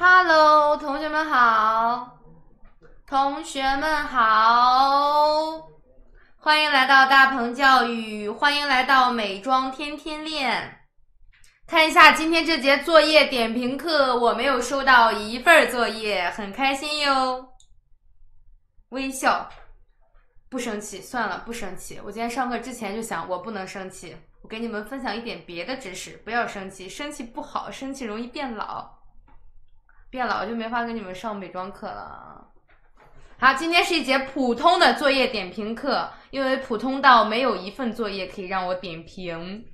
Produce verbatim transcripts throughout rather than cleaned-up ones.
Hello，同学们好，同学们好，欢迎来到大鹏教育，欢迎来到美妆天天练。看一下今天这节作业点评课，我没有收到一份作业，很开心哟。微笑，不生气，算了，不生气。我今天上课之前就想，我不能生气。我给你们分享一点别的知识，不要生气，生气不好，生气容易变老。变老就没法跟你们上美妆课了。好，今天是一节普通的作业点评课，因为普通到没有一份作业可以让我点评。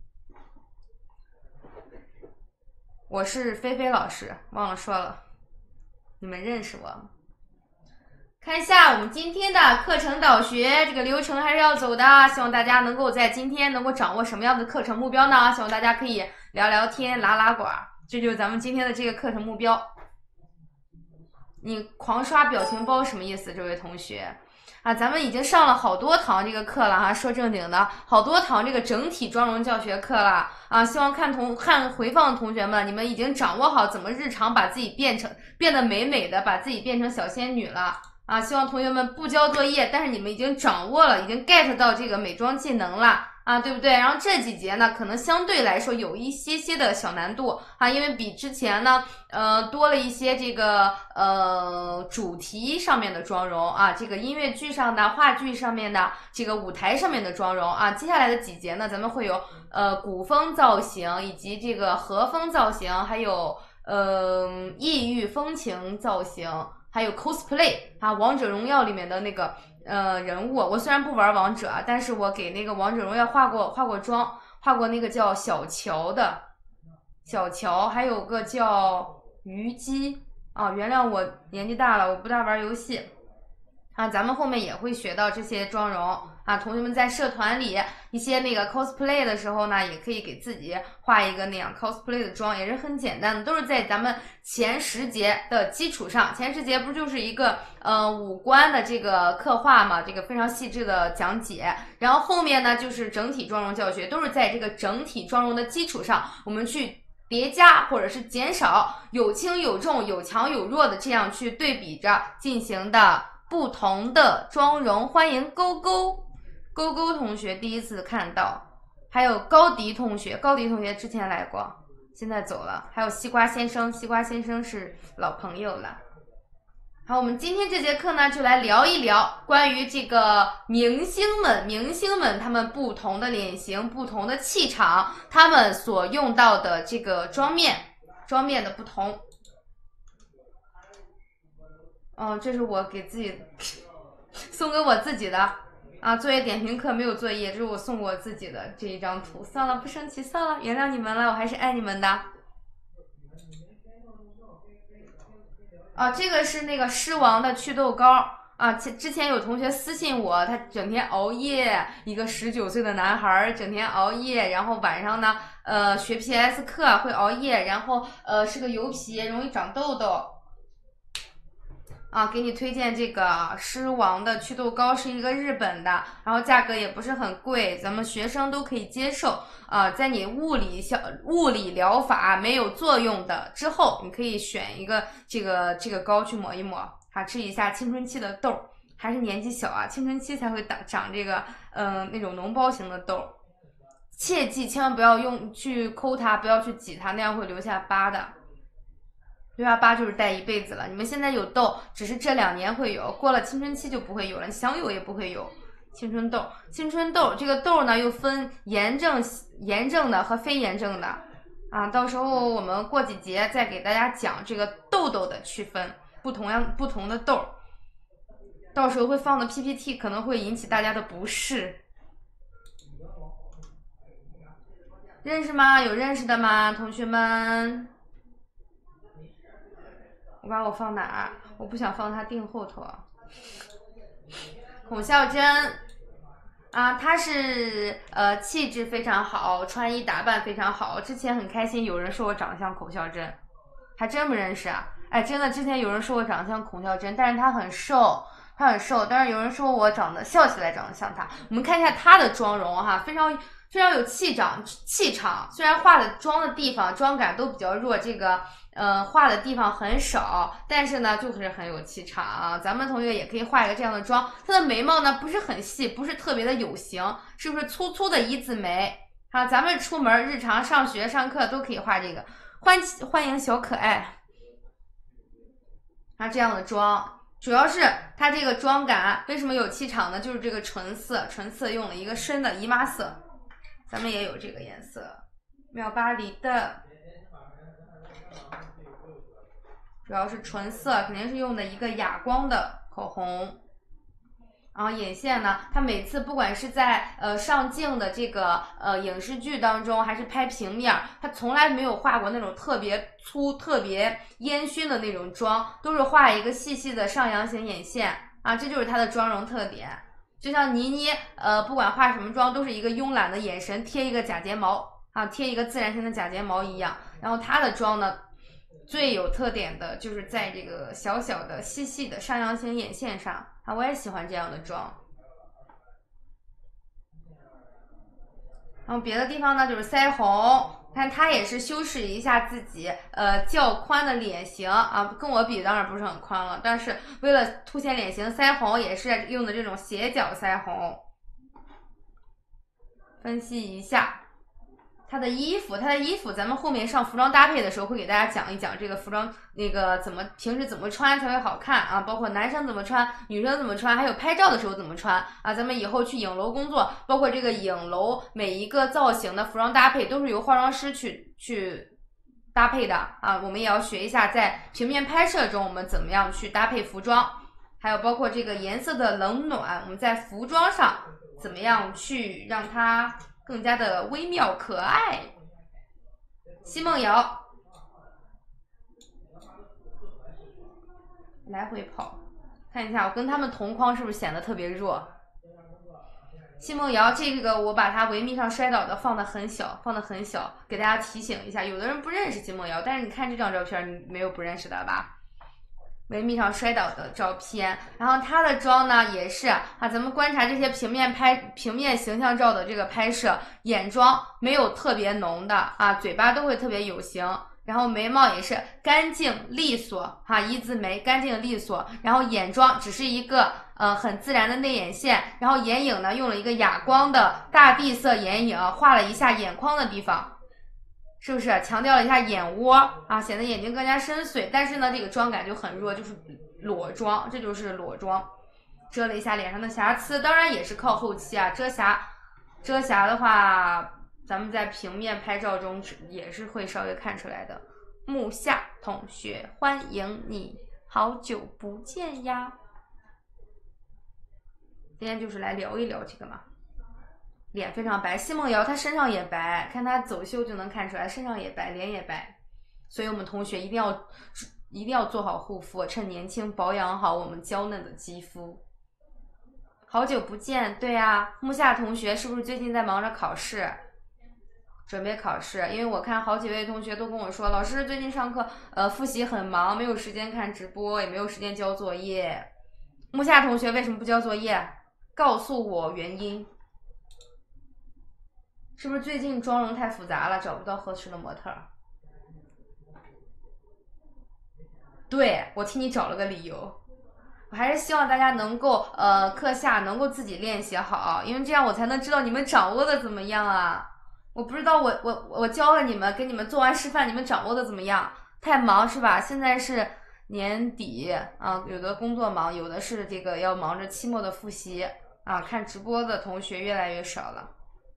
我是菲菲老师，忘了说了，你们认识我。看一下我们今天的课程导学，这个流程还是要走的，希望大家能够在今天能够掌握什么样的课程目标呢？希望大家可以聊聊天、拉拉呱，这就是咱们今天的这个课程目标。你狂刷表情包什么意思，这位同学啊？咱们已经上了好多堂这个课了哈，说正经的，好多堂这个整体妆容教学课了啊！希望看同看回放的同学们，你们已经掌握好怎么日常把自己变成变得美美的，把自己变成小仙女了啊！希望同学们不交作业，但是你们已经掌握了，已经 get 到这个美妆技能了。啊，对不对？然后这几节呢，可能相对来说有一些些的小难度啊，因为比之前呢，呃，多了一些这个呃主题上面的妆容啊，这个音乐剧上的、话剧上面的、这个舞台上面的妆容啊。接下来的几节呢，咱们会有呃古风造型，以及这个和风造型，还有呃异域风情造型，还有 cosplay 啊，王者荣耀里面的那个。呃，人物我虽然不玩王者，但是我给那个王者荣耀画过画过妆，画过那个叫小乔的小乔，还有个叫虞姬啊。原谅我年纪大了，我不大玩游戏啊。咱们后面也会学到这些妆容啊。同学们在社团里一些那个 cosplay 的时候呢，也可以给自己画一个那样 cosplay 的妆，也是很简单的，都是在咱们前十节的基础上。前十节不就是一个呃五官的这个刻画嘛，这个非常细致的讲解，然后后面呢就是整体妆容教学，都是在这个整体妆容的基础上，我们去叠加或者是减少，有轻有重，有强有弱的这样去对比着进行的不同的妆容。欢迎勾勾勾勾同学第一次看到，还有高迪同学，高迪同学之前来过，现在走了，还有西瓜先生，西瓜先生是老朋友了。好，我们今天这节课呢，就来聊一聊关于这个明星们，明星们他们不同的脸型、不同的气场，他们所用到的这个妆面，妆面的不同。哦，这是我给自己送给我自己的啊，作业点评课没有作业，这是我送给我自己的这一张图。算了，不生气，算了，原谅你们了，我还是爱你们的。啊，这个是那个狮王的祛痘膏啊。之前有同学私信我，他整天熬夜，一个十九岁的男孩整天熬夜，然后晚上呢，呃，学 P S 课会熬夜，然后呃是个油皮，容易长痘痘。啊，给你推荐这个狮王的祛痘膏，是一个日本的，然后价格也不是很贵，咱们学生都可以接受啊。在你物理小物理疗法没有作用的之后，你可以选一个这个这个膏去抹一抹，啊，治一下青春期的痘，还是年纪小啊，青春期才会长长这个嗯、呃、那种脓包型的痘，切记千万不要用去抠它，不要去挤它，那样会留下疤的。六幺八就是带一辈子了，你们现在有痘，只是这两年会有，过了青春期就不会有了，想有也不会有。青春痘，青春痘这个痘呢又分炎症、炎症的和非炎症的啊，到时候我们过几节再给大家讲这个痘痘的区分，不同样不同的痘，到时候会放的 P P T 可能会引起大家的不适。认识吗？有认识的吗？同学们？我把我放哪儿？我不想放它腚后头。孔孝真啊，她是呃气质非常好，穿衣打扮非常好。之前很开心，有人说我长得像孔孝真，还真不认识啊！哎，真的，之前有人说我长得像孔孝真，但是她很瘦，她很瘦。但是有人说我长得笑起来长得像她。我们看一下她的妆容哈，非常非常有气场，气场。虽然化的妆的地方妆感都比较弱，这个呃画的地方很少，但是呢就是很有气场啊。咱们同学也可以画一个这样的妆，她的眉毛呢不是很细，不是特别的有型，是不是粗粗的一字眉？啊，咱们出门日常上学上课都可以画这个。欢欢迎小可爱。啊，这样的妆，主要是它这个妆感为什么有气场呢？就是这个唇色，唇色用了一个深的姨妈色，咱们也有这个颜色，妙巴黎的，主要是唇色，肯定是用的一个哑光的口红。然后眼线呢，它每次不管是在呃上镜的这个呃影视剧当中，还是拍平面，它从来没有画过那种特别粗、特别烟熏的那种妆，都是画一个细细的上扬型眼线啊，这就是它的妆容特点。就像倪妮，呃，不管化什么妆，都是一个慵懒的眼神，贴一个假睫毛啊，贴一个自然型的假睫毛一样。然后她的妆呢，最有特点的就是在这个小小的、细细的上扬型眼线上。啊，我也喜欢这样的妆。然后别的地方呢，就是腮红，看它也是修饰一下自己呃较宽的脸型啊，跟我比当然不是很宽了，但是为了凸显脸型，腮红也是用的这种斜角腮红。分析一下它的衣服，它的衣服咱们后面上服装搭配的时候会给大家讲一讲这个服装那个怎么平时怎么穿才会好看啊，包括男生怎么穿，女生怎么穿，还有拍照的时候怎么穿啊。咱们以后去影楼工作，包括这个影楼每一个造型的服装搭配都是由化妆师去去搭配的啊。我们也要学一下在平面拍摄中我们怎么样去搭配服装，还有包括这个颜色的冷暖，我们在服装上怎么样去让它更加的微妙可爱。奚梦瑶来回跑，看一下我跟他们同框是不是显得特别弱。奚梦瑶这个我把它维密上摔倒的放的很小，放的很小，给大家提醒一下。有的人不认识奚梦瑶，但是你看这张照片，你没有不认识的吧？维密上摔倒的照片，然后她的妆呢也是啊，咱们观察这些平面拍平面形象照的这个拍摄，眼妆没有特别浓的啊，嘴巴都会特别有型，然后眉毛也是干净利索哈，一字眉干净利索，然后眼妆只是一个呃很自然的内眼线，然后眼影呢用了一个哑光的大地色眼影，画了一下眼眶的地方。是不是强调了一下眼窝啊，显得眼睛更加深邃？但是呢，这个妆感就很弱，就是裸妆，这就是裸妆，遮了一下脸上的瑕疵。当然也是靠后期啊，遮瑕，遮瑕的话，咱们在平面拍照中也是会稍微看出来的。木夏同学，欢迎你，好久不见呀！今天就是来聊一聊这个嘛。脸非常白，奚梦瑶她身上也白，看她走秀就能看出来，身上也白，脸也白，所以我们同学一定要一定要做好护肤，趁年轻保养好我们娇嫩的肌肤。好久不见，对啊，木夏同学是不是最近在忙着考试？准备考试，因为我看好几位同学都跟我说，老师最近上课呃复习很忙，没有时间看直播，也没有时间交作业。木夏同学为什么不交作业？告诉我原因。是不是最近妆容太复杂了，找不到合适的模特？对，我替你找了个理由。我还是希望大家能够呃课下能够自己练习好，因为这样我才能知道你们掌握的怎么样啊。我不知道我我我教了你们，给你们做完示范，你们掌握的怎么样？太忙是吧？现在是年底啊，有的工作忙，有的是这个要忙着期末的复习啊。看直播的同学越来越少了。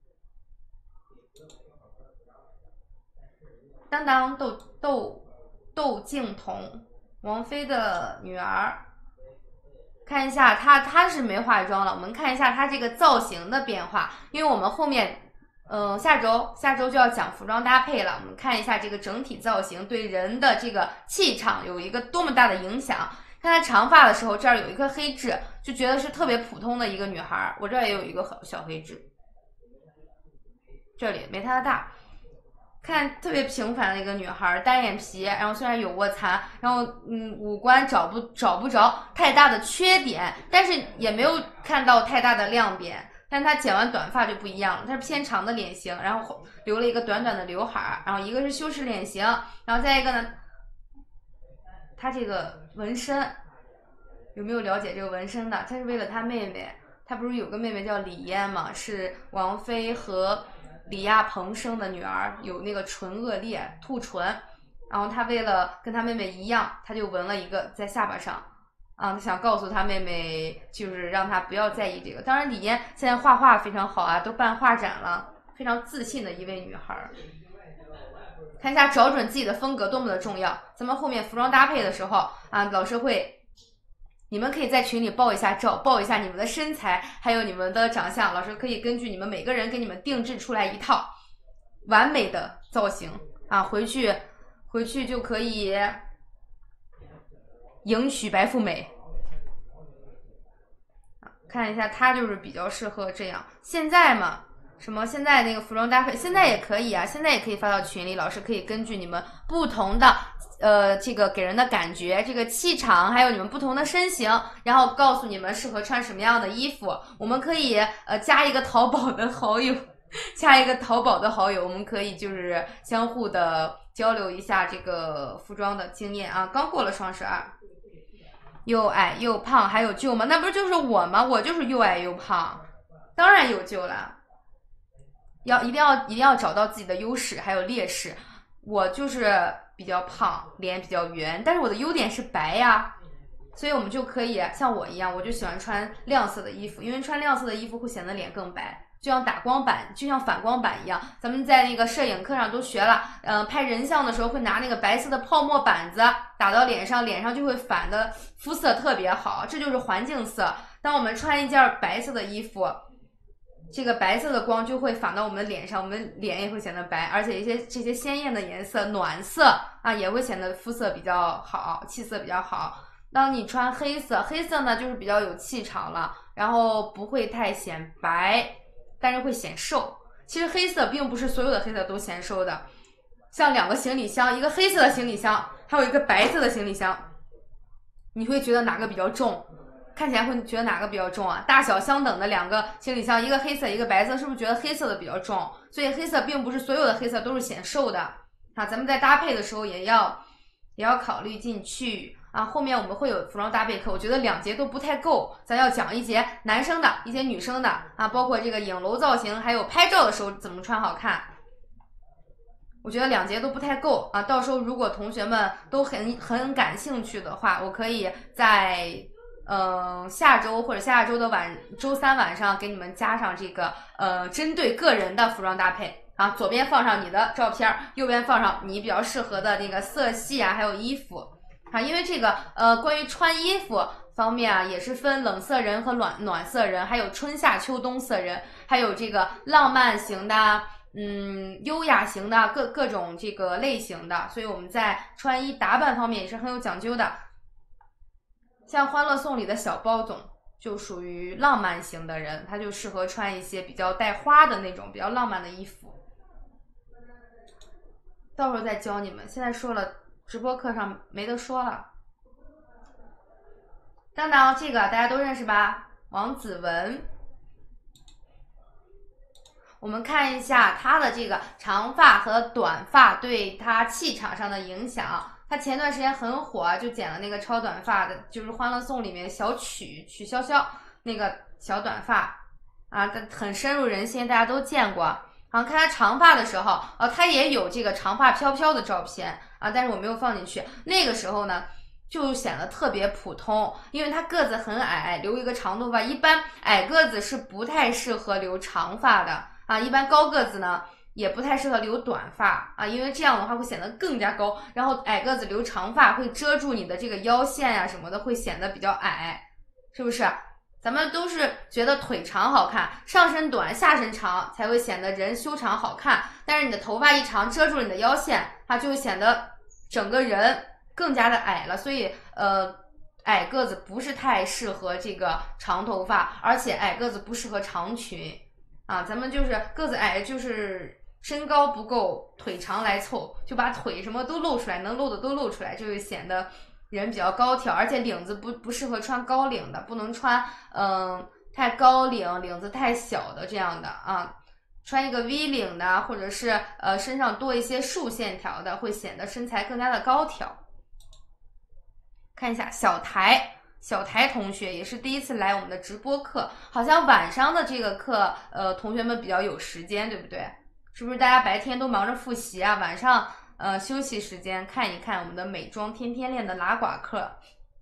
当当窦窦窦靖童，王菲的女儿。看一下她，她是没化妆了。我们看一下她这个造型的变化，因为我们后面，嗯、呃，下周下周就要讲服装搭配了。我们看一下这个整体造型对人的这个气场有一个多么大的影响。看她长发的时候，这儿有一颗黑痣，就觉得是特别普通的一个女孩。我这儿也有一个小黑痣，这里没她的大。看特别平凡的一个女孩，单眼皮，然后虽然有卧蚕，然后嗯五官找不找不着太大的缺点，但是也没有看到太大的亮点， 但她剪完短发就不一样了，她是偏长的脸型，然后留了一个短短的刘海，然后一个是修饰脸型，然后再一个呢，她这个纹身有没有了解这个纹身的？她是为了她妹妹，她不是有个妹妹叫李嫣嘛，是王菲和李亚鹏生的女儿，有那个唇腭裂兔唇，然后她为了跟她妹妹一样，她就纹了一个在下巴上。啊，他想告诉他妹妹，就是让她不要在意这个。当然，李嫣现在画画非常好啊，都办画展了，非常自信的一位女孩。看一下找准自己的风格多么的重要。咱们后面服装搭配的时候啊，老师会，你们可以在群里报一下照，报一下你们的身材，还有你们的长相，老师可以根据你们每个人给你们定制出来一套完美的造型啊，回去回去就可以迎娶白富美。看一下，它就是比较适合这样。现在嘛，什么现在那个服装搭配，现在也可以啊，现在也可以发到群里，老师可以根据你们不同的呃这个给人的感觉，这个气场，还有你们不同的身形，然后告诉你们适合穿什么样的衣服。我们可以呃加一个淘宝的好友，加一个淘宝的好友，我们可以就是相互的交流一下这个服装的经验啊。刚过了双十二。又矮又胖还有救吗？那不是就是我吗？我就是又矮又胖，当然有救了。要一定要一定要找到自己的优势还有劣势。我就是比较胖，脸比较圆，但是我的优点是白呀，所以我们就可以像我一样，我就喜欢穿亮色的衣服，因为穿亮色的衣服会显得脸更白。就像打光板，就像反光板一样，咱们在那个摄影课上都学了。嗯、呃，拍人像的时候会拿那个白色的泡沫板子打到脸上，脸上就会反的肤色特别好，这就是环境色。当我们穿一件白色的衣服，这个白色的光就会反到我们的脸上，我们脸也会显得白，而且一些这些鲜艳的颜色，暖色啊，也会显得肤色比较好，气色比较好。当你穿黑色，黑色呢就是比较有气场了，然后不会太显白。但是会显瘦。其实黑色并不是所有的黑色都显瘦的，像两个行李箱，一个黑色的行李箱，还有一个白色的行李箱，你会觉得哪个比较重？看起来会觉得哪个比较重啊？大小相等的两个行李箱，一个黑色一个白色，是不是觉得黑色的比较重？所以黑色并不是所有的黑色都是显瘦的啊，咱们在搭配的时候也要也要考虑进去。啊，后面我们会有服装搭配课，我觉得两节都不太够，咱要讲一节男生的，一节女生的啊，包括这个影楼造型，还有拍照的时候怎么穿好看。我觉得两节都不太够啊，到时候如果同学们都很很感兴趣的话，我可以在嗯、呃、下周或者下下周的晚周三晚上给你们加上这个呃针对个人的服装搭配啊，左边放上你的照片，右边放上你比较适合的那个色系啊，还有衣服。啊，因为这个呃，关于穿衣服方面啊，也是分冷色人和暖暖色人，还有春夏秋冬色人，还有这个浪漫型的，嗯，优雅型的，各各种这个类型的，所以我们在穿衣打扮方面也是很有讲究的。像《欢乐颂》里的小包总就属于浪漫型的人，他就适合穿一些比较带花的那种比较浪漫的衣服。到时候再教你们，现在说了。直播课上没得说了。当当，这个大家都认识吧？王子文。我们看一下他的这个长发和短发对他气场上的影响。他前段时间很火，就剪了那个超短发的，就是《欢乐颂》里面小曲曲筱绡那个小短发啊，很深入人心，大家都见过。然后看他长发的时候，呃，他也有这个长发飘飘的照片啊，但是我没有放进去。那个时候呢，就显得特别普通，因为他个子很矮，留一个长头发，一般矮个子是不太适合留长发的啊，一般高个子呢也不太适合留短发啊，因为这样的话会显得更加高，然后矮个子留长发会遮住你的这个腰线呀、啊、什么的，会显得比较矮，是不是？咱们都是觉得腿长好看，上身短下身长才会显得人修长好看，但是你的头发一长遮住了你的腰线，它就会显得整个人更加的矮了，所以呃矮个子不是太适合这个长头发，而且矮个子不适合长裙啊，咱们就是个子矮就是身高不够腿长来凑，就把腿什么都露出来，能露的都露出来，就会显得人比较高挑，而且领子不不适合穿高领的，不能穿嗯、呃、 太高领、领子太小的这样的啊。穿一个 V 领的，或者是呃身上多一些竖线条的，会显得身材更加的高挑。看一下小台，小台同学也是第一次来我们的直播课，好像晚上的这个课，呃，同学们比较有时间，对不对？是不是大家白天都忙着复习啊？晚上呃休息时间看一看我们的美妆天天练的拉寡课。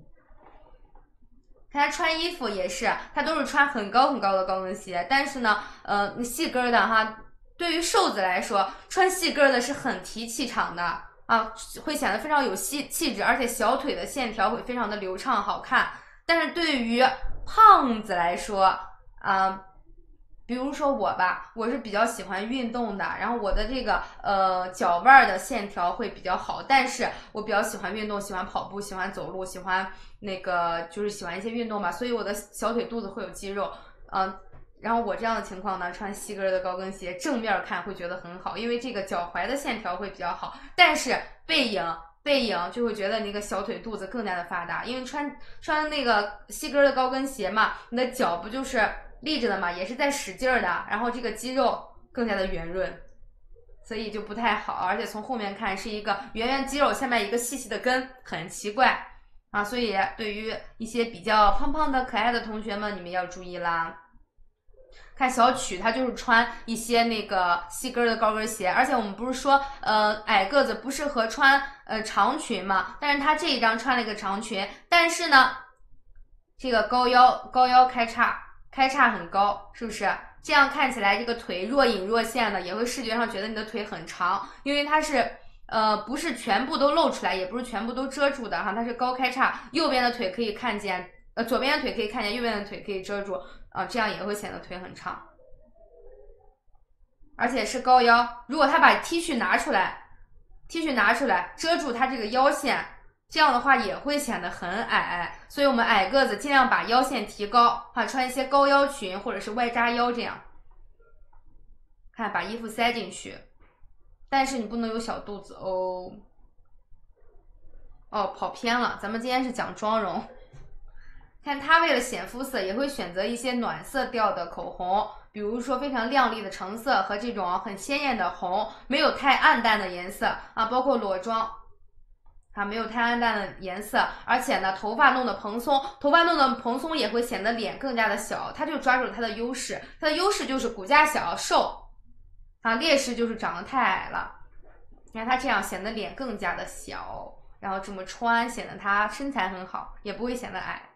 看他穿衣服也是，他都是穿很高很高的高跟鞋，但是呢，呃，细跟的哈，对于瘦子来说，穿细跟的是很提气场的啊，会显得非常有气气质，而且小腿的线条会非常的流畅好看。但是对于胖子来说，啊，比如说我吧，我是比较喜欢运动的，然后我的这个呃脚腕的线条会比较好，但是我比较喜欢运动，喜欢跑步，喜欢走路，喜欢那个就是喜欢一些运动吧，所以我的小腿肚子会有肌肉，嗯、呃，然后我这样的情况呢，穿细跟的高跟鞋，正面看会觉得很好，因为这个脚踝的线条会比较好，但是背影。背影就会觉得那个小腿肚子更加的发达，因为穿穿那个细跟的高跟鞋嘛，你的脚不就是立着的嘛，也是在使劲儿的，然后这个肌肉更加的圆润，所以就不太好，而且从后面看是一个圆圆肌肉下面一个细细的根，很奇怪啊，所以对于一些比较胖胖的可爱的同学们，你们要注意啦。看小曲，他就是穿一些那个细跟的高跟鞋，而且我们不是说，呃，矮个子不适合穿呃长裙嘛？但是他这一张穿了一个长裙，但是呢，这个高腰高腰开叉，开叉很高，是不是？这样看起来这个腿若隐若现的，也会视觉上觉得你的腿很长，因为它是呃不是全部都露出来，也不是全部都遮住的哈，它是高开叉，右边的腿可以看见，呃左边的腿可以看见，右边的腿可以遮住。啊，这样也会显得腿很长，而且是高腰。如果他把 T 恤拿出来 ，T 恤拿出来遮住他这个腰线，这样的话也会显得很矮。所以我们矮个子尽量把腰线提高，啊，穿一些高腰裙或者是外扎腰这样。看，把衣服塞进去，但是你不能有小肚子哦。哦，跑偏了，咱们今天是讲妆容。看他为了显肤色，也会选择一些暖色调的口红，比如说非常亮丽的橙色和这种很鲜艳的红，没有太暗淡的颜色啊，包括裸妆啊，没有太暗淡的颜色，而且呢，头发弄得蓬松，头发弄得蓬松也会显得脸更加的小，他就抓住了他的优势，他的优势就是骨架小瘦，啊，劣势就是长得太矮了，你看他这样显得脸更加的小，然后这么穿显得他身材很好，也不会显得矮。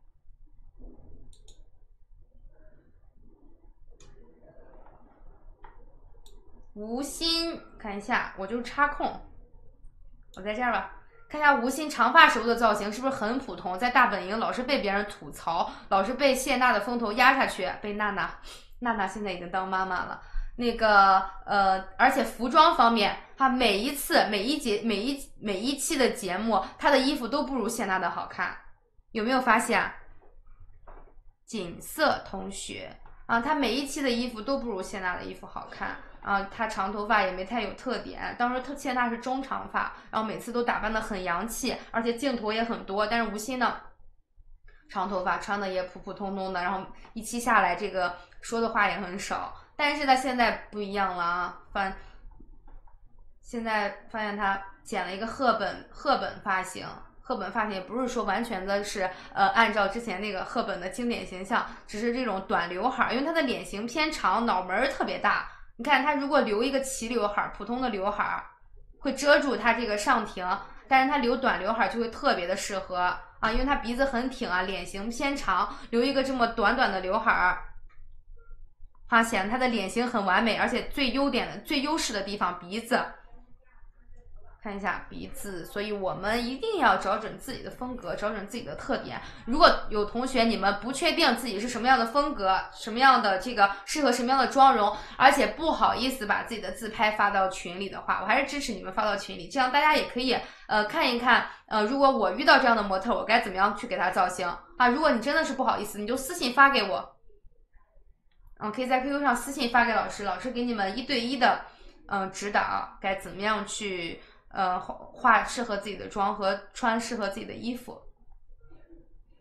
吴昕，看一下，我就是插空，我在这儿吧。看一下吴昕长发时候的造型是不是很普通？在大本营老是被别人吐槽，老是被谢娜的风头压下去，被娜娜，娜娜现在已经当妈妈了。那个呃，而且服装方面，她每一次每一节每一每一期的节目，她的衣服都不如谢娜的好看，有没有发现？锦瑟同学啊，她每一期的衣服都不如谢娜的衣服好看。啊，她长头发也没太有特点。当时特谢娜是中长发，然后每次都打扮得很洋气，而且镜头也很多。但是吴昕呢，长头发穿的也普普通通的，然后一期下来，这个说的话也很少。但是她现在不一样了啊，发现在发现她剪了一个赫本赫本发型。赫本发型也不是说完全的是呃按照之前那个赫本的经典形象，只是这种短刘海，因为她的脸型偏长，脑门特别大。你看他如果留一个齐刘海，普通的刘海会遮住他这个上庭，但是他留短刘海就会特别的适合啊，因为他鼻子很挺啊，脸型偏长，留一个这么短短的刘海，啊，显得他的脸型很完美，而且最优点的、最优势的地方鼻子。看一下鼻子，所以我们一定要找准自己的风格，找准自己的特点。如果有同学你们不确定自己是什么样的风格，什么样的这个适合什么样的妆容，而且不好意思把自己的自拍发到群里的话，我还是支持你们发到群里，这样大家也可以呃看一看，呃，如果我遇到这样的模特，我该怎么样去给他造型啊？如果你真的是不好意思，你就私信发给我，嗯，可以在 Q Q 上私信发给老师，老师给你们一对一的嗯、呃、指导，该怎么样去。呃，化适合自己的妆和穿适合自己的衣服。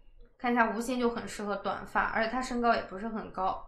看一下吴昕就很适合短发，而且她身高也不是很高，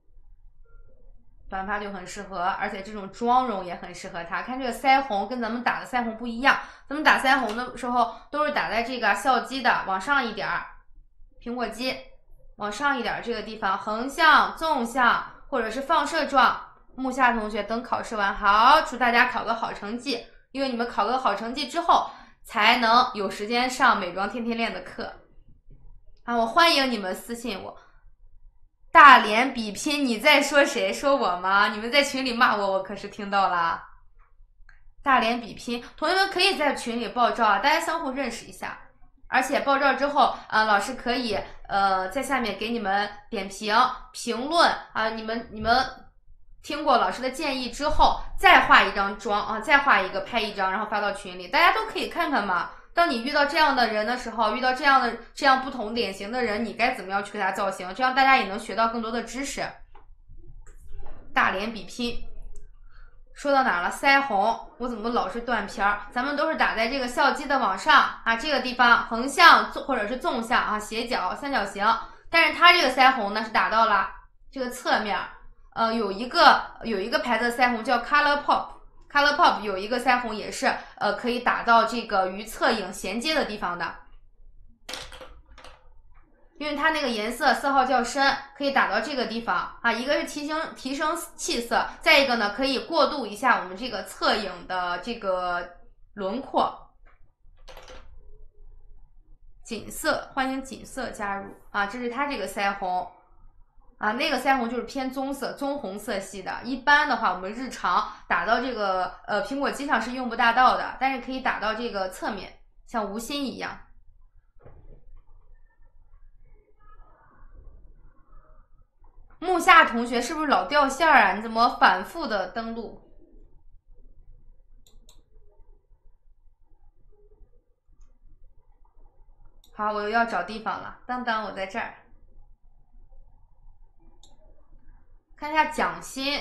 短发就很适合，而且这种妆容也很适合她。看这个腮红跟咱们打的腮红不一样，咱们打腮红的时候都是打在这个笑肌的往上一点儿，苹果肌往上一点这个地方，横向、纵向或者是放射状。木下同学等考试完，好，祝大家考个好成绩，因为你们考个好成绩之后，才能有时间上美妆天天练的课啊！我欢迎你们私信我。大连比拼，你在说谁？说我吗？你们在群里骂我，我可是听到了。大连比拼，同学们可以在群里报照啊，大家相互认识一下。而且报照之后，呃，老师可以呃在下面给你们点评、评论啊，你们你们听过老师的建议之后，再画一张妆啊，再画一个拍一张，然后发到群里，大家都可以看看嘛。当你遇到这样的人的时候，遇到这样的这样不同脸型的人，你该怎么样去给他造型？这样大家也能学到更多的知识。大连比拼，说到哪了？腮红，我怎么老是断片儿？咱们都是打在这个笑肌的往上啊，这个地方横向或者是纵向啊，斜角、三角形。但是它这个腮红呢是打到了这个侧面，呃，有一个有一个牌子的腮红叫 Color Pop。Color Pop 有一个腮红也是呃可以打到这个与侧影衔接的地方的，因为它那个颜色色号较深，可以打到这个地方啊。一个是提升提升气色，再一个呢可以过渡一下我们这个侧影的这个轮廓。锦色，欢迎锦色加入啊！这是它这个腮红。啊，那个腮红就是偏棕色、棕红色系的。一般的话，我们日常打到这个呃苹果肌上是用不大到的，但是可以打到这个侧面，像吴昕一样。木下同学是不是老掉线啊？你怎么反复的登录？好，我又要找地方了。当当，我在这儿。看一下蒋欣，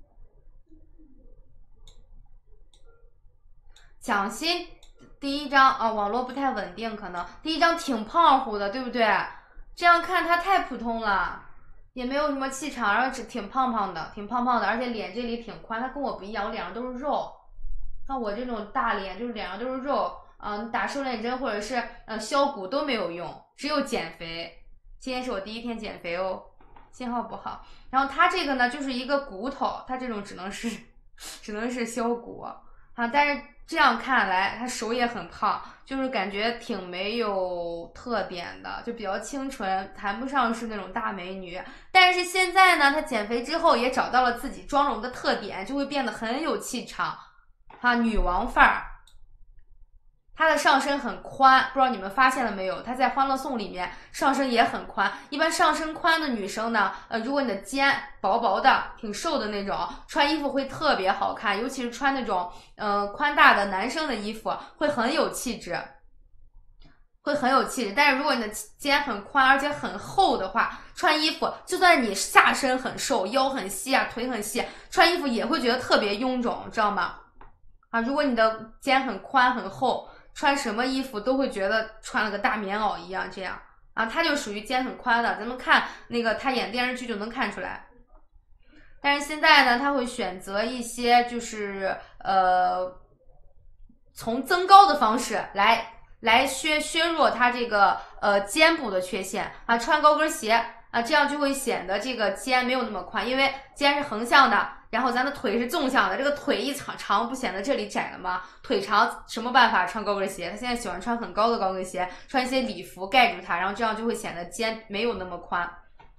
蒋欣第一张啊，网络不太稳定，可能第一张挺胖乎的，对不对？这样看她太普通了，也没有什么气场，然后只挺胖胖的，挺胖胖的，而且脸这里挺宽。她跟我不一样，我脸上都是肉，像我这种大脸就是脸上都是肉，嗯、呃，打瘦脸针或者是呃削骨都没有用，只有减肥。今天是我第一天减肥哦。信号不好，然后它这个呢就是一个骨头，它这种只能是只能是削骨啊，但是这样看来它手也很胖，就是感觉挺没有特点的，就比较清纯，谈不上是那种大美女。但是现在呢，她减肥之后也找到了自己妆容的特点，就会变得很有气场啊，女王范儿。她的上身很宽，不知道你们发现了没有？她在《欢乐颂》里面上身也很宽。一般上身宽的女生呢，呃，如果你的肩薄薄的、挺瘦的那种，穿衣服会特别好看，尤其是穿那种呃宽大的男生的衣服，会很有气质，会很有气质。但是如果你的肩很宽而且很厚的话，穿衣服就算你下身很瘦、腰很细啊、腿很细，穿衣服也会觉得特别臃肿，知道吗？啊，如果你的肩很宽很厚，穿什么衣服都会觉得穿了个大棉袄一样，这样啊，他就属于肩很宽的。咱们看那个他演电视剧就能看出来。但是现在呢，他会选择一些就是呃，从增高的方式来来削削弱他这个呃肩部的缺陷啊，穿高跟鞋啊，这样就会显得这个肩没有那么宽，因为肩是横向的。然后咱的腿是纵向的，这个腿一长长不显得这里窄了吗？腿长什么办法？穿高跟鞋。他现在喜欢穿很高的高跟鞋，穿一些礼服盖住它，然后这样就会显得肩没有那么宽。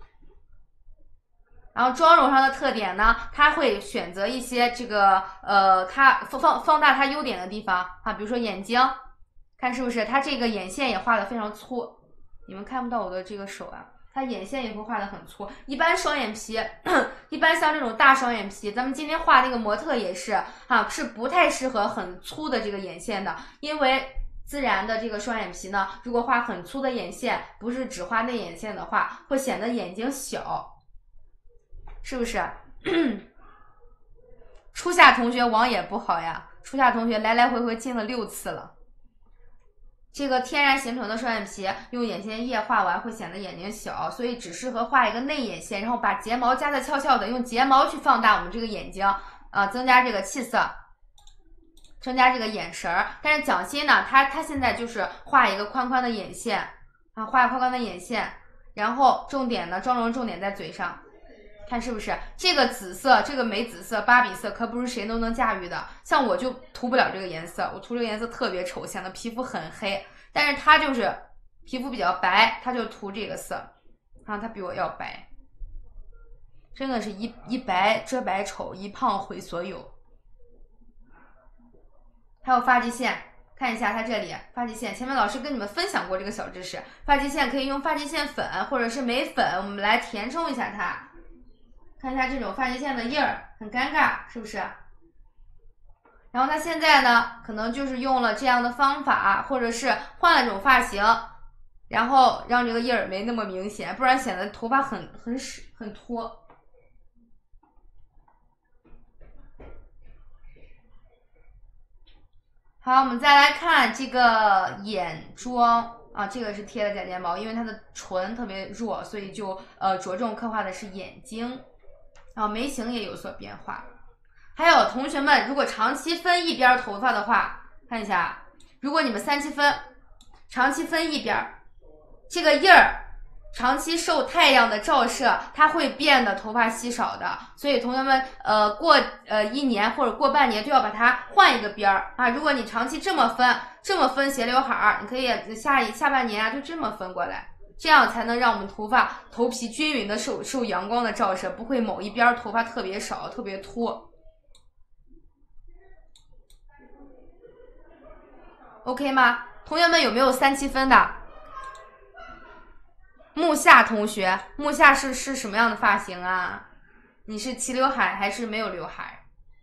然后妆容上的特点呢，他会选择一些这个呃，他放放放大他优点的地方啊，比如说眼睛，看是不是？他这个眼线也画的非常粗，你们看不到我的这个手啊。它眼线也会画的很粗，一般双眼皮，一般像这种大双眼皮，咱们今天画那个模特也是啊，是不太适合很粗的这个眼线的，因为自然的这个双眼皮呢，如果画很粗的眼线，不是只画内眼线的话，会显得眼睛小，是不是？初夏同学网也不好呀，初夏同学来来回回进了六次了。 这个天然形成的双眼皮用眼线液画完会显得眼睛小，所以只适合画一个内眼线，然后把睫毛夹得翘翘的，用睫毛去放大我们这个眼睛，啊、呃，增加这个气色，增加这个眼神儿。但是蒋欣呢，她她现在就是画一个宽宽的眼线啊，画宽宽的眼线，然后重点呢，妆容重点在嘴上。看是不是这个紫色，这个玫紫色、芭比色，可不是谁都能驾驭的。像我就涂不了这个颜色，我涂这个颜色特别丑，显得皮肤很黑。但是他就是皮肤比较白，他就涂这个色，啊，他比我要白，真的是一一白遮百丑，一胖毁所有。还有发际线，看一下它这里发际线，前面老师跟你们分享过这个小知识，发际线可以用发际线粉或者是眉粉，我们来填充一下它。看一下这种发际线的印儿，很尴尬，是不是？然后他现在呢，可能就是用了这样的方法，或者是换了种发型，然后让这个印儿没那么明显，不然显得头发很很湿很脱。好，我们再来看这个眼妆啊，这个是贴的假睫毛，因为它的唇特别弱，所以就呃着重刻画的是眼睛。然后眉形也有所变化。还有同学们，如果长期分一边头发的话，看一下，如果你们三七分，长期分一边，这个印儿长期受太阳的照射，它会变得头发稀少的。所以同学们，呃，过呃一年或者过半年都要把它换一个边儿啊。如果你长期这么分，这么分斜刘海儿，你可以下下半年啊就这么分过来。这样才能让我们头发头皮均匀的受受阳光的照射，不会某一边头发特别少，特别秃。OK 吗？同学们有没有三七分的？木夏同学，木夏是是什么样的发型啊？你是齐刘海还是没有刘海？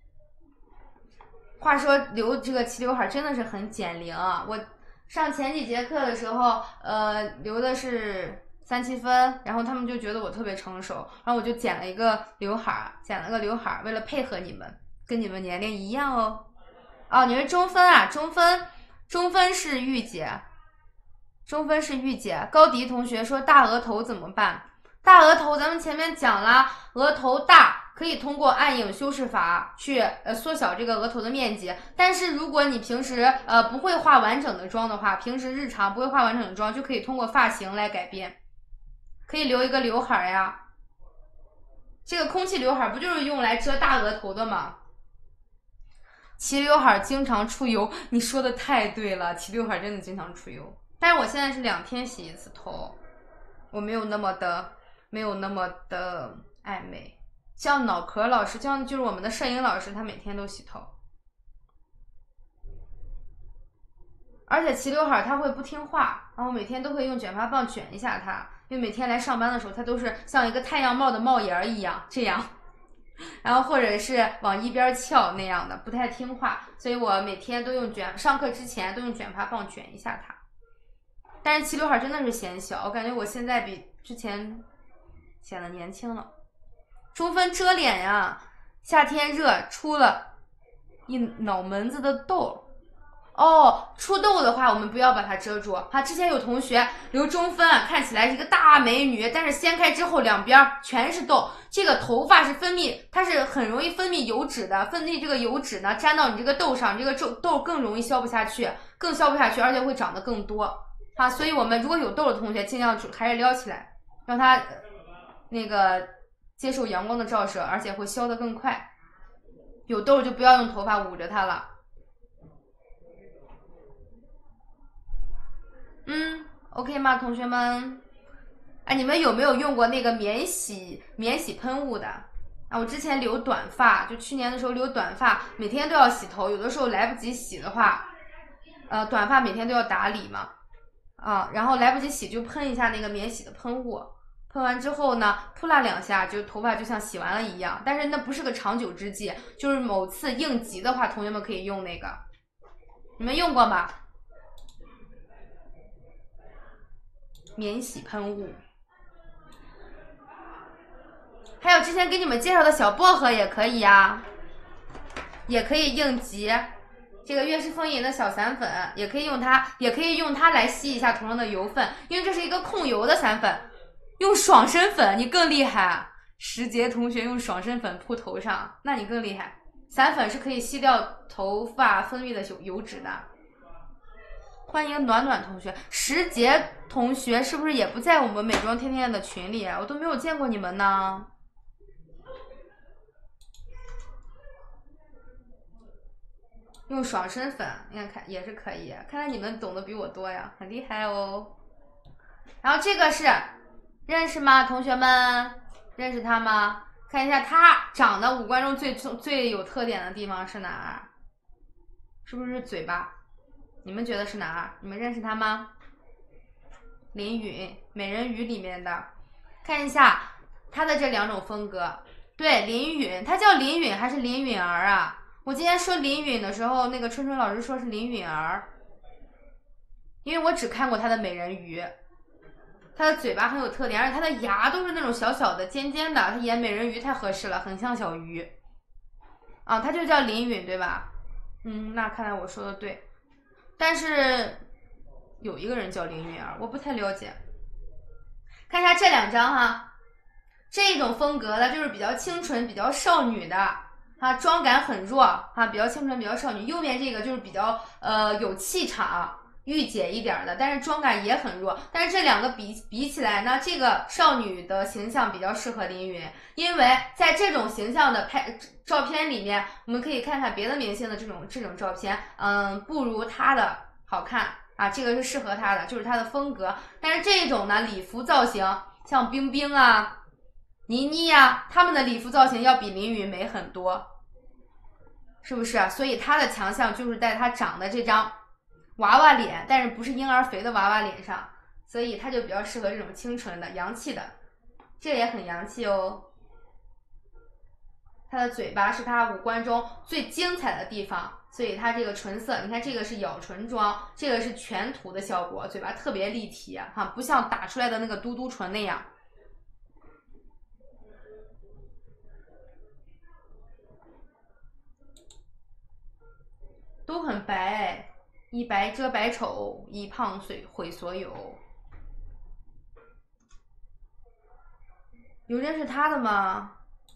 话说留这个齐刘海真的是很减龄啊，我。上前几节课的时候，呃，留的是三七分，然后他们就觉得我特别成熟，然后我就剪了一个刘海，剪了个刘海，为了配合你们，跟你们年龄一样哦。哦，你是中分啊？中分，中分是御姐，中分是御姐。高迪同学说大额头怎么办？大额头咱们前面讲了，额头大。可以通过暗影修饰法去呃缩小这个额头的面积，但是如果你平时呃不会化完整的妆的话，平时日常不会化完整的妆，就可以通过发型来改变，可以留一个刘海呀。这个空气刘海不就是用来遮大额头的吗？齐刘海经常出油，你说的太对了，齐刘海真的经常出油。但是我现在是两天洗一次头，我没有那么的没有那么的爱美。像脑壳老师，像就是我们的摄影老师，他每天都洗头，而且齐刘海他会不听话，然后每天都会用卷发棒卷一下他，因为每天来上班的时候，他都是像一个太阳帽的帽檐一样这样，然后或者是往一边翘那样的，不太听话，所以我每天都用卷，上课之前都用卷发棒卷一下他。但是齐刘海真的是显小，我感觉我现在比之前显得年轻了。中分遮脸呀，夏天热出了一脑门子的痘哦，出痘的话我们不要把它遮住啊。之前有同学留中分啊，看起来是一个大美女，但是掀开之后两边全是痘。这个头发是分泌，它是很容易分泌油脂的，分泌这个油脂呢粘到你这个痘上，这个痘痘更容易消不下去，更消不下去，而且会长得更多啊。所以我们如果有痘的同学，尽量还是撩起来，让它那个接受阳光的照射，而且会消得更快。有痘就不要用头发捂着它了。嗯 ，OK 吗，同学们？哎，你们有没有用过那个免洗免洗喷雾的？啊，我之前留短发，就去年的时候留短发，每天都要洗头，有的时候来不及洗的话，呃，短发每天都要打理嘛，啊，然后来不及洗就喷一下那个免洗的喷雾。喷完之后呢，扑啦两下，就头发就像洗完了一样。但是那不是个长久之计，就是某次应急的话，同学们可以用那个。你们用过吗？免洗喷雾。还有之前给你们介绍的小薄荷也可以呀、啊，也可以应急。 这个悦诗风吟的小散粉也可以用它，也可以用它来吸一下头上的油分，因为这是一个控油的散粉。用爽身粉你更厉害，时节同学用爽身粉铺头上，那你更厉害。散粉是可以吸掉头发分泌的油油脂的。欢迎暖暖同学，时节同学是不是也不在我们美妆天天的群里啊？我都没有见过你们呢。用爽身粉，你看看也是可以，看来你们懂得比我多呀，很厉害哦。然后这个是认识吗？同学们认识他吗？看一下他长的五官中最最有特点的地方是哪儿？是不是嘴巴？你们觉得是哪儿？你们认识他吗？林允，美人鱼里面的，看一下他的这两种风格。对，林允，他叫林允还是林允儿啊？我今天说林允的时候，那个春春老师说是林允儿，因为我只看过他的美人鱼。他的嘴巴很有特点，而且他的牙都是那种小小的、尖尖的，他演美人鱼太合适了，很像小鱼。啊，他就叫林允，对吧？嗯，那看来我说的对。但是有一个人叫林允儿，我不太了解。看一下这两张哈，这种风格的就是比较清纯、比较少女的。啊，妆感很弱啊，比较清纯，比较少女。右面这个就是比较呃有气场、御姐一点的，但是妆感也很弱。但是这两个比比起来呢，这个少女的形象比较适合林允，因为在这种形象的拍照片里面，我们可以看看别的明星的这种这种照片，嗯，不如她的好看啊。这个是适合她的，就是她的风格。但是这种呢，礼服造型，像冰冰啊、倪妮呀，她们的礼服造型要比林允美很多。是不是？所以她的强项就是在她长的这张娃娃脸，但是不是婴儿肥的娃娃脸上，所以她就比较适合这种清纯的、洋气的，这也很洋气哦。她的嘴巴是她五官中最精彩的地方，所以她这个唇色，你看这个是咬唇妆，这个是全涂的效果，嘴巴特别立体哈、啊，不像打出来的那个嘟嘟唇那样。都很白，一白遮百丑，一胖毁毁所有。有认识他的吗？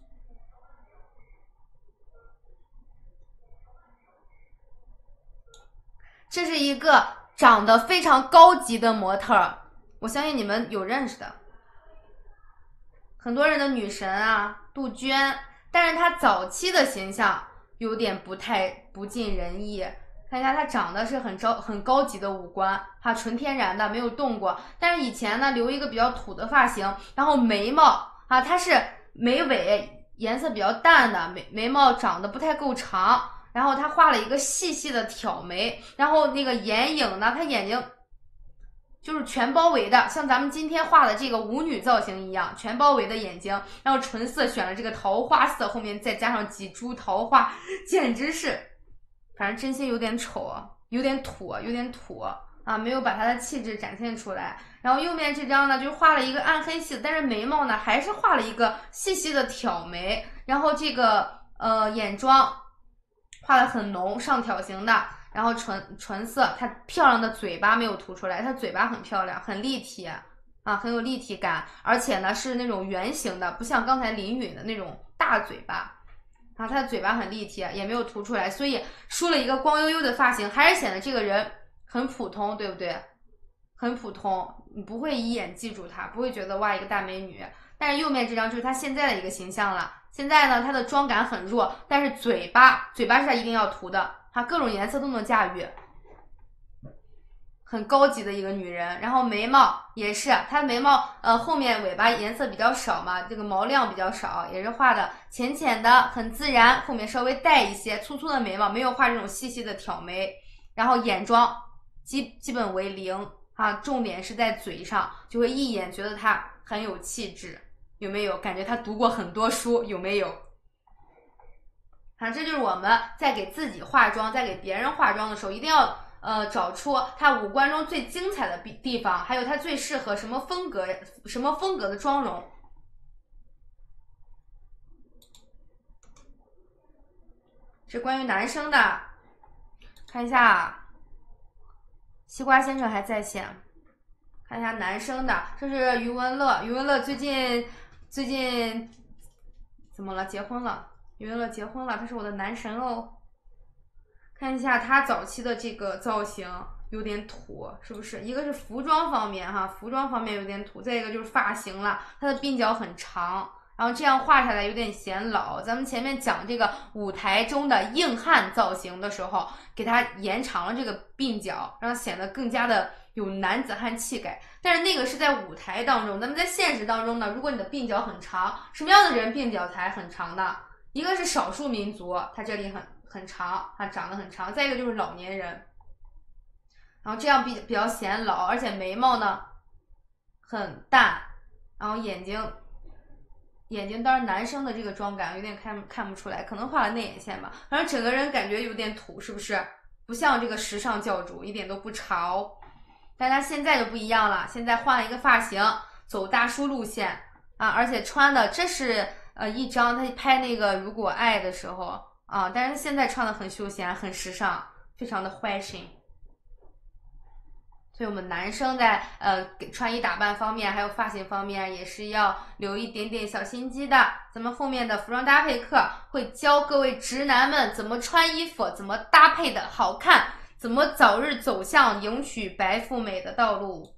这是一个长得非常高级的模特，我相信你们有认识的。很多人的女神啊，杜鹃，但是她早期的形象有点不太不尽人意。看一下她长得是很高很高级的五官，哈，纯天然的，没有动过。但是以前呢，留一个比较土的发型，然后眉毛啊，她是眉尾颜色比较淡的，眉眉毛长得不太够长，然后她画了一个细细的挑眉，然后那个眼影呢，她眼睛就是全包围的，像咱们今天画的这个舞女造型一样，全包围的眼睛，然后唇色选了这个桃花色，后面再加上几株桃花，简直是，反正真心有点丑，有点土，有点土啊，没有把她的气质展现出来。然后右面这张呢，就画了一个暗黑系，但是眉毛呢还是画了一个细细的挑眉，然后这个呃眼妆画的很浓，上挑型的。然后唇唇色，她漂亮的嘴巴没有涂出来，她嘴巴很漂亮，很立体啊，很有立体感，而且呢是那种圆形的，不像刚才林允的那种大嘴巴啊，她的嘴巴很立体，也没有涂出来，所以梳了一个光悠悠的发型，还是显得这个人很普通，对不对？很普通，你不会一眼记住她，不会觉得哇一个大美女。但是右面这张就是她现在的一个形象了。现在呢，她的妆感很弱，但是嘴巴嘴巴是她一定要涂的。她各种颜色都能驾驭，很高级的一个女人。然后眉毛也是，她眉毛呃后面尾巴颜色比较少嘛，这个毛量比较少，也是画的浅浅的，很自然。后面稍微带一些粗粗的眉毛，没有画这种细细的挑眉。然后眼妆基基本为零啊，重点是在嘴上，就会一眼觉得她很有气质，有没有？感觉她读过很多书，有没有？啊，这就是我们在给自己化妆，在给别人化妆的时候，一定要呃找出她五官中最精彩的地方，还有她最适合什么风格、什么风格的妆容。是关于男生的， 看一下，西瓜先生还在线。看一下男生的，这是余文乐，余文乐最近最近怎么了？结婚了，余文乐结婚了，他是我的男神哦。看一下他早期的这个造型有点土，是不是？一个是服装方面哈，服装方面有点土，再一个就是发型了，他的鬓角很长。然后这样画下来有点显老，咱们前面讲这个舞台中的硬汉造型的时候，给他延长了这个鬓角，让它显得更加的有男子汉气概。但是那个是在舞台当中，咱们在现实当中呢，如果你的鬓角很长，什么样的人鬓角才很长呢？一个是少数民族，他这里很很长，他长得很长；再一个就是老年人，然后这样比比较显老，而且眉毛呢很淡，然后眼睛。眼睛当然男生的这个妆感有点看看不出来，可能画了内眼线吧，反正整个人感觉有点土，是不是？不像这个时尚教主，一点都不潮。但他现在就不一样了，现在换了一个发型，走大叔路线啊，而且穿的这是呃一张他拍那个如果爱的时候啊，但是他现在穿的很休闲，很时尚，非常的 fashion。所以我们男生在呃穿衣打扮方面，还有发型方面，也是要留一点点小心机的。咱们后面的服装搭配课会教各位直男们怎么穿衣服，怎么搭配的好看，怎么早日走向迎娶白富美的道路。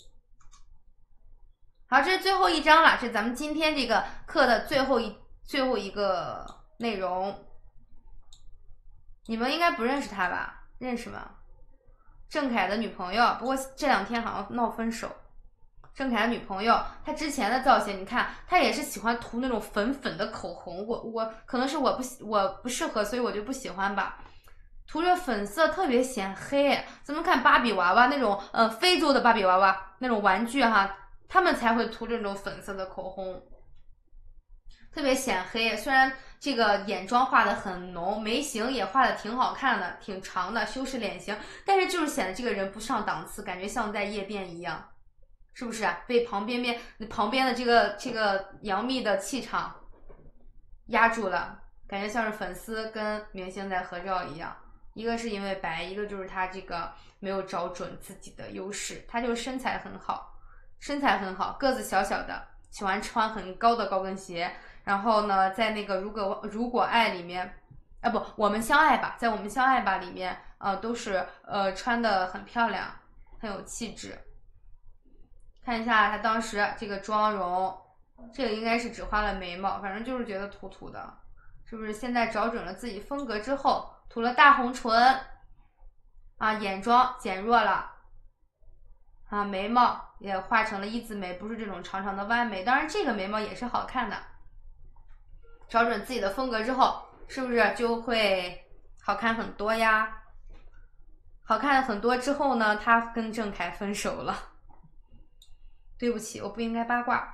好，这是最后一章了，这是咱们今天这个课的最后一最后一个内容。你们应该不认识他吧？认识吗？郑恺的女朋友，不过这两天好像闹分手。郑恺的女朋友，她之前的造型，你看，她也是喜欢涂那种粉粉的口红。我我可能是我不我不适合，所以我就不喜欢吧。涂着粉色特别显黑。咱们看芭比娃娃那种，呃，非洲的芭比娃娃那种玩具哈，他们才会涂这种粉色的口红，特别显黑。虽然这个眼妆画的很浓，眉形也画的挺好看的，挺长的修饰脸型，但是就是显得这个人不上档次，感觉像在夜店一样，是不是啊？被旁边边旁边的这个这个杨幂的气场压住了，感觉像是粉丝跟明星在合照一样。一个是因为白，一个就是他这个没有找准自己的优势，他就是身材很好，身材很好，个子小小的，喜欢穿很高的高跟鞋。然后呢，在那个如果如果爱里面，啊不，我们相爱吧，在我们相爱吧里面，呃，都是呃穿的很漂亮，很有气质。看一下他当时这个妆容，这个应该是只画了眉毛，反正就是觉得土土的，是不是？现在找准了自己风格之后，涂了大红唇，啊，眼妆减弱了，啊，眉毛也画成了一字眉，不是这种长长的弯眉，当然这个眉毛也是好看的。找准自己的风格之后，是不是就会好看很多呀？好看很多之后呢，他跟郑恺分手了。对不起，我不应该八卦。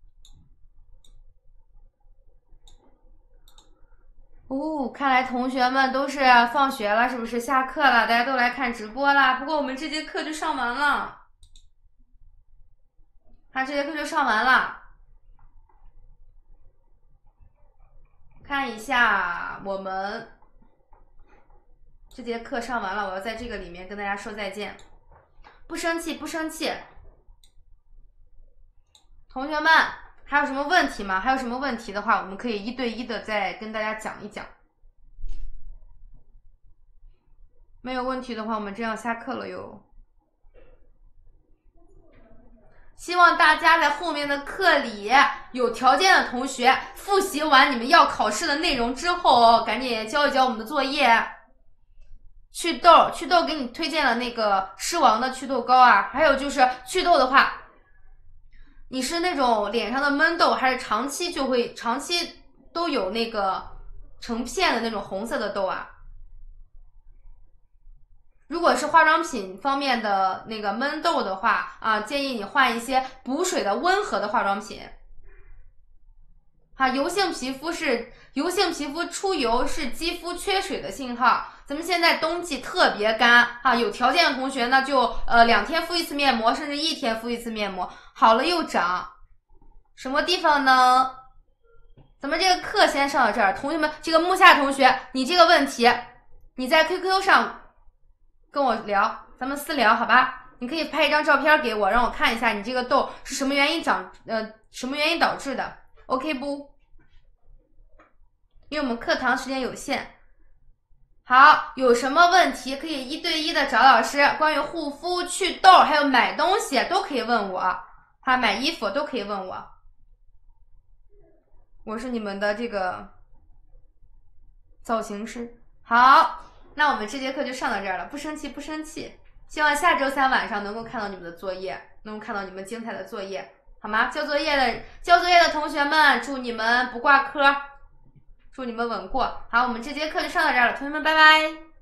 哦，看来同学们都是放学了，是不是下课了？大家都来看直播啦。不过我们这节课就上完了，他这节课就上完了。看一下我们这节课上完了，我要在这个里面跟大家说再见。不生气，不生气。同学们还有什么问题吗？还有什么问题的话，我们可以一对一的再跟大家讲一讲。没有问题的话，我们这样下课了哟。希望大家在后面的课里，有条件的同学复习完你们要考试的内容之后，赶紧交一交我们的作业。祛痘，祛痘给你推荐了那个狮王的祛痘膏啊，还有就是祛痘的话，你是那种脸上的闷痘，还是长期就会长期都有那个成片的那种红色的痘啊？如果是化妆品方面的那个闷痘的话啊，建议你换一些补水的温和的化妆品。啊，油性皮肤是油性皮肤出油是肌肤缺水的信号。咱们现在冬季特别干啊，有条件的同学呢就呃两天敷一次面膜，甚至一天敷一次面膜，好了又长。什么地方呢？咱们这个课先上到这儿，同学们，这个木下同学，你这个问题你在 Q Q 上跟我聊，咱们私聊好吧？你可以拍一张照片给我，让我看一下你这个痘是什么原因长，呃，什么原因导致的 ，OK 不？因为我们课堂时间有限。好，有什么问题可以一对一的找老师，关于护肤、祛痘，还有买东西都可以问我，哈，买衣服都可以问我。我是你们的这个造型师。好，那我们这节课就上到这儿了，不生气不生气。希望下周三晚上能够看到你们的作业，能够看到你们精彩的作业，好吗？交作业的交作业的同学们，祝你们不挂科，祝你们稳过。好，我们这节课就上到这儿了，同学们拜拜。